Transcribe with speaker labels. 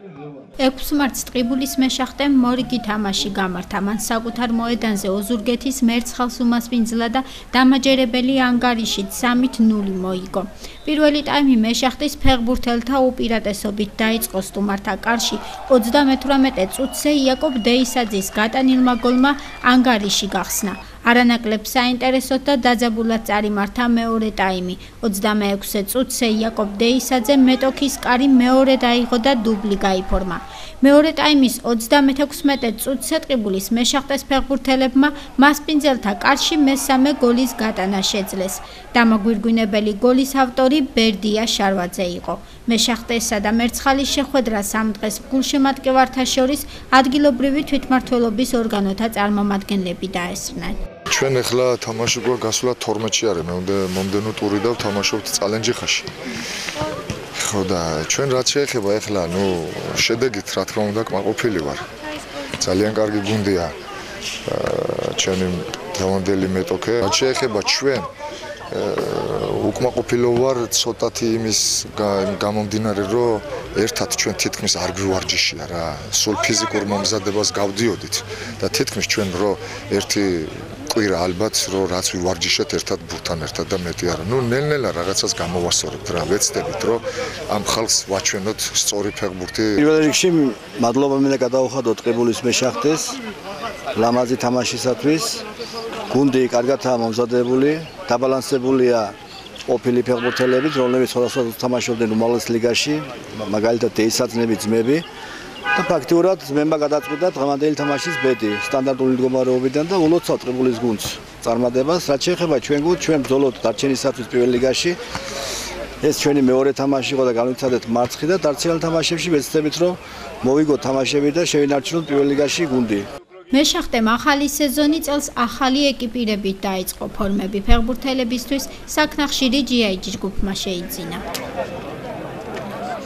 Speaker 1: 6 მარტს ტყიბულის მეშახტემ მორიგი თამაში გამართა. მან საკუთარ მოედანზე ოზურგეთის მერცხალს უმასპინძლა და დამაჯერებელი ანგარიშით 3-0 მოიგო. პირველი ტაიმი მეშახტის ფეხბურთელთა უპირატესობით დაიწყო სტუმართა კარში 38 წუთზე იაკობ დეისაძის გატანილმა გოლმა ანგარიში გახსნა. არანაკლებ საინტერესოდ და დაძაბულად წარიმართა მეორე ტაიმი. 26 წუთზე იაკობ დეისაძე მეტოქის კარი მეორე დაიღო და დუბლი გაიფორმა. მეორე ტაიმის 36 წუთზე ტყიბულის მეშახტეს ფეხბურთელებმა მასპინძელთა კარში მესამე გოლის გატანა შეძლეს. დამაგვირგვინებელი გოლის ავტორი ბერდია შარვაძე იყო. მეშახტესა და მერცხალის შეხვედრა სამ დღეს გულშემატკივართა შორის ადგილობრივი თვითმმართველობის ორგანოთა წარმომადგენლები დაესწრნენ.
Speaker 2: ჩვენ ახლა თამაში გვაქვს გასულა 12-ში არის, მომდენო ტური და ვთამაშობთ წალენჯიხაში. ხო და ჩვენ რაც შეეხება ახლა, შედეგით რა თქმა უნდა კმაყოფილი ვარ. ძალიან კარგი გუნდია ჩვენი დღევანდელი მეტოქე. რაც შეეხება ჩვენ უკმაყოფილო ვარ ცოტათი იმის გამომდინარე, რომ ერთად ჩვენ თითქმის არ გვივარჯიშია რა. სულ ფიზიკურ მომზადებას გავდიოდით და თითქმის ჩვენ რო ერთი კვირა ალბათ რო რაც ვივარჯიშეთ ერთად ბურთთან ერთად და მეტი არა. ნელ-ნელა რაღაცას გამოვასწორებთ რა, ვეცდებით რომ ამ ხალხს ვაჩვენოთ სწორი ფეხბურთი.
Speaker 3: პირველ რიგში მადლობა მინდა გადავუხადოთ ტყიბულის მეშახტეს ლამაზი თამაშისათვის. გუნდი კარგადაა მომზადებული, დაბალანსებულია ყოფილი ფეხბურთელებით, რომლებიც სხვადასხვა თამაშობდნენ უმაღლეს ლიგაში, მაგალითად დეისაძნები ძმები. და ფაქტიურად ძმებმა გადაწყვიტა დღევანდელი თამაშის ბედი სტანდარტული მდგომარეობიდან და ულოცავთ ტყიბულის გუნდს წარმატებას. რაც შეეხება ჩვენ გუნდს, ჩვენ ბრძოლობთ დარჩენისათვის პირველ ლიგაში. ეს ჩვენი მეორე თამაში იყო და განვიცადეთ მარცხი და დარჩენილ თამაშებში ვეცდებით რომ მოვიგოთ თამაშები და შევინარჩუნოთ პირველ ლიგაში გუნდი.
Speaker 1: მეშახტემ ახალი სეზონი წელს ახალი ეკიპირებით დაიწყო. ფორმები ფეხბურთელებისთვის საქნახშირი GIG ჯგუფმა შეიძინა.